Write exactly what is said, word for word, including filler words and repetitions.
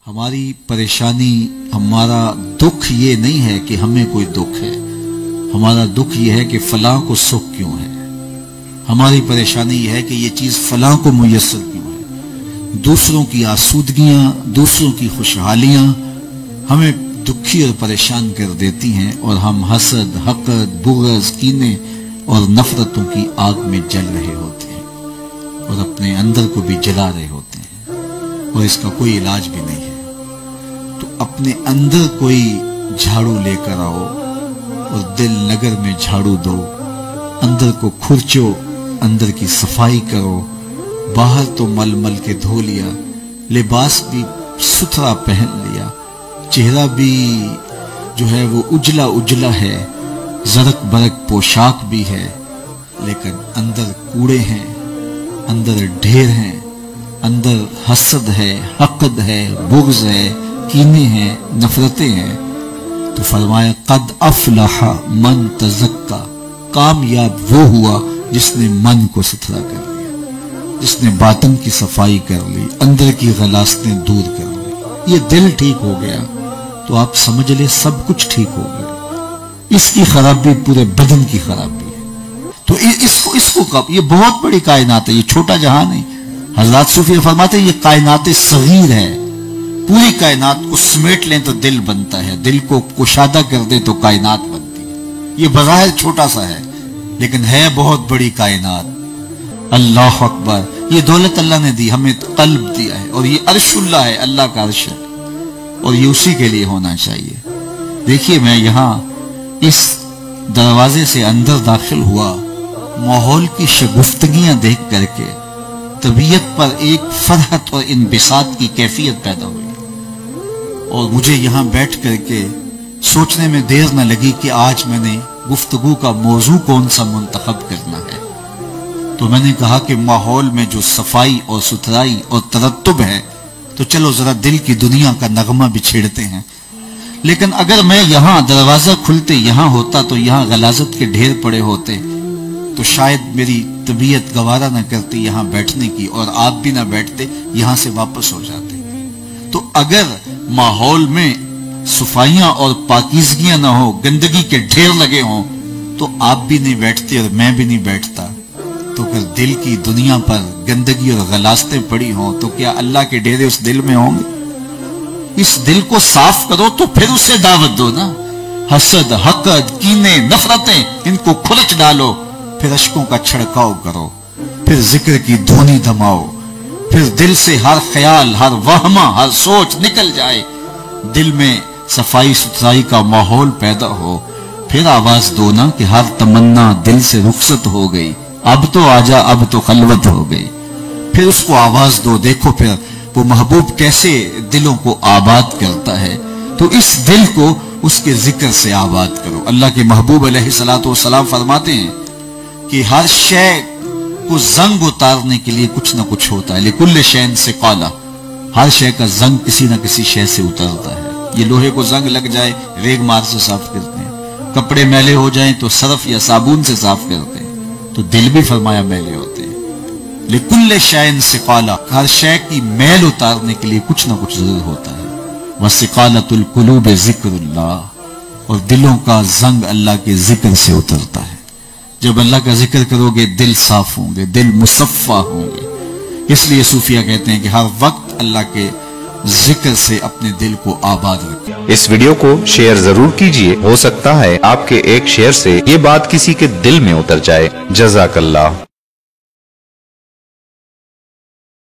ہماری پریشانی، ہمارا دکھ یہ نہیں ہے کہ ہمیں کوئی دکھ ہے، ہمارا دکھ یہ ہے کہ فلاں کو سکھ کیوں ہے۔ ہماری پریشانی یہ ہے کہ یہ چیز فلاں کو میسر کیوں ہے۔ دوسروں کی آسودگیاں، دوسروں کی خوشحالیاں ہمیں دکھی اور پریشان کر دیتی ہیں، اور ہم حسد، حقد، بغض، کینے اور نفرتوں کی آگ میں جل رہے ہوتے ہیں، اور اپنے اندر کو بھی جلا رہے ہوتے ہیں، اور اس کا کوئی علاج بھی نہیں ہے۔ تو اپنے اندر کوئی جھاڑو لے کر آؤ اور دل نگر میں جھاڑو دو، اندر کو کھرچو، اندر کی صفائی کرو۔ باہر تو مل مل کے دھو لیا، لباس بھی ستھرا پہن لیا، چہرہ بھی جو ہے وہ اجلا اجلا ہے، زرق برق پوشاک بھی ہے، لیکن اندر کوڑے ہیں، اندر ڈھیر ہیں، اندر حسد ہے، حقد ہے، بغض ہے، کینے ہیں، نفرتیں ہیں۔ تو فرمایا قد افلح من تزکا، کامیاب وہ ہوا جس نے من کو ستھرا کر لیا، جس نے باطن کی صفائی کر لی، اندر کی غلاستیں دور کر لی۔ یہ دل ٹھیک ہو گیا تو آپ سمجھ لیں سب کچھ ٹھیک ہو گیا۔ اس کی خرابی پورے بدن کی خرابی ہے۔ تو اس کو اس کو یہ بہت بڑی کائنات ہے، یہ چھوٹا جہان نہیں۔ حضرات صوفی فرماتے ہیں یہ کائنات صغیر ہے، پوری کائنات کو سمیٹ لیں تو دل بنتا ہے، دل کو کشادہ کر دیں تو کائنات بنتی ہے۔ یہ بظاہر چھوٹا سا ہے لیکن ہے بہت بڑی کائنات۔ اللہ اکبر! یہ دولت اللہ نے دی، ہمیں قلب دیا ہے، اور یہ عرش اللہ ہے، اللہ کا عرش ہے، اور یہ اسی کے لیے ہونا چاہیے۔ دیکھیے میں یہاں اس دروازے سے اندر داخل ہوا، ماحول کی شگفتگیاں دیکھ کر کے طبیعت پر ایک فرحت اور انبساط کی کیفیت پیدا ہوئی، اور مجھے یہاں بیٹھ کر کے سوچنے میں دیر نہ لگی کہ آج میں نے گفتگو کا موضوع کون سا منتخب کرنا ہے۔ تو میں نے کہا کہ ماحول میں جو صفائی اور ستھرائی اور ترتب ہے تو چلو ذرا دل کی دنیا کا نغمہ بھی چھیڑتے ہیں۔ لیکن اگر میں یہاں دروازہ کھلتے یہاں ہوتا تو یہاں غلاظت کے ڈھیر پڑے ہوتے تو شاید میری طبیعت گوارا نہ کرتی یہاں بیٹھنے کی، اور آپ بھی نہ بیٹھتے، یہاں سے واپس ہو جاتے۔ تو اگر ماحول میں صفائیاں اور پاکیزگیاں نہ ہو، گندگی کے ڈھیر لگے ہوں، تو آپ بھی نہیں بیٹھتے اور میں بھی نہیں بیٹھتا۔ تو اگر دل کی دنیا پر گندگی اور غلاستیں پڑی ہوں تو کیا اللہ کے ڈیرے اس دل میں ہوں گے؟ اس دل کو صاف کرو تو پھر اسے دعوت دو نا۔ حسد، حقد، کینے، نفرتیں، ان کو کھلچ ڈالو، پھر اشکوں کا چھڑکاؤ کرو، پھر ذکر کی دھونی دھماؤ، پھر دل سے ہر خیال، ہر وہمہ، ہر سوچ نکل جائے، دل میں صفائی ستھرائی کا ماحول پیدا ہو۔ پھر آواز دو نا کہ ہر تمنا دل سے رخصت ہو گئی، اب تو آجا، اب تو خلوت ہو گئی۔ پھر اس کو آواز دو، دیکھو پھر وہ محبوب کیسے دلوں کو آباد کرتا ہے۔ تو اس دل کو اس کے ذکر سے آباد کرو۔ اللہ کے محبوب علیہ الصلوۃ والسلام فرماتے ہیں کہ ہر شے کو زنگ اتارنے کے لیے کچھ نہ کچھ ہوتا ہے، لکل شین سے قالا، ہر شے کا زنگ کسی نہ کسی شے سے اترتا ہے۔ یہ لوہے کو زنگ لگ جائے ریگ مار سے صاف کرتے ہیں، کپڑے میلے ہو جائیں تو صرف یا صابن سے صاف کرتے ہیں، تو دل بھی فرمایا میلے ہوتے ہیں۔ لکل شین سے قالا، ہر شے کی میل اتارنے کے لیے کچھ نہ کچھ ضرور ہوتا ہے۔ وَسِقَالَةُ الْقُلُوبِ ذِكْرُ اللَّهِ، اور دلوں کا زنگ اللہ کے ذکر سے اترتا ہے۔ جب اللہ کا ذکر کرو گے دل صاف ہوں گے، دل مصفہ ہوں گے۔ اس لیے صوفیہ کہتے ہیں کہ ہر وقت اللہ کے ذکر سے اپنے دل کو آباد رکھیں۔ اس ویڈیو کو شیئر ضرور کیجئے، ہو سکتا ہے آپ کے ایک شیئر سے یہ بات کسی کے دل میں اتر جائے۔ جزاک اللہ۔